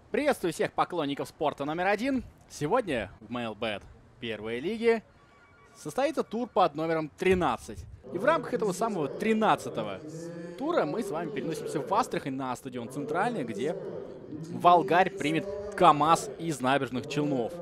Приветствую всех поклонников спорта номер 1. Сегодня в MailBet первой лиги состоится тур под номером 13. И в рамках этого самого 13-го тура мы с вами переносимся в Астрахань на стадион Центральный, где Волгарь примет КамАЗ из Набережных Челнов.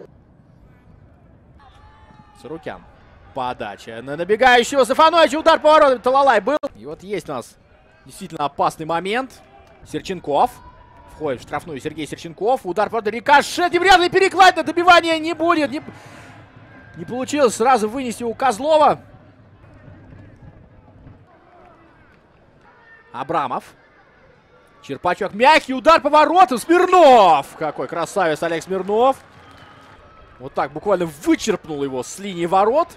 Сорокян. Подача на набегающего Сафановича. Удар по воротам. Талалай был. И вот есть у нас действительно опасный момент. Серченков. Входит в штрафную Сергей Серченков. Удар по рикошет. Вряд перекладина. Добивания не будет. Не получилось сразу вынести у Козлова. Абрамов. Черпачок. Мягкий удар по воротам. Смирнов. Какой красавец Олег Смирнов. Вот так буквально вычерпнул его с линии ворот.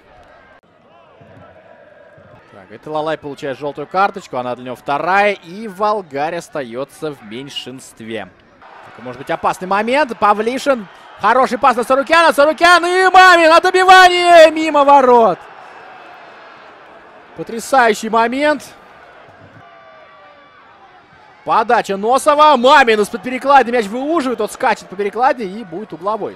Так, это Талалай получает желтую карточку. Она для него вторая. И Волгарь остается в меньшинстве. Так, может быть опасный момент. Павлишин. Хороший пас на Сорокяна. Сорокян и Мамин. На добивание мимо ворот. Потрясающий момент. Подача Носова. Мамин из-под перекладины. Мяч выуживает. Тот скачет по перекладине и будет угловой.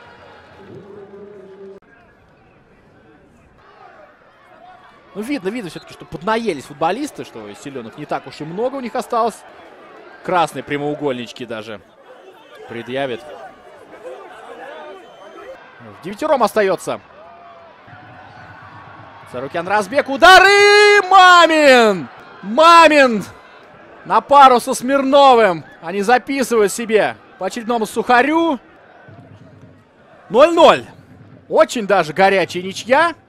Ну, видно все-таки, что поднаелись футболисты, что силеных не так уж и много у них осталось. Красные прямоугольнички даже предъявит. Девятером остается. Сорокян, разбег, удары! Мамин! Мамин! На пару со Смирновым. Они записывают себе по очередному сухарю. 0-0. Очень даже горячая ничья.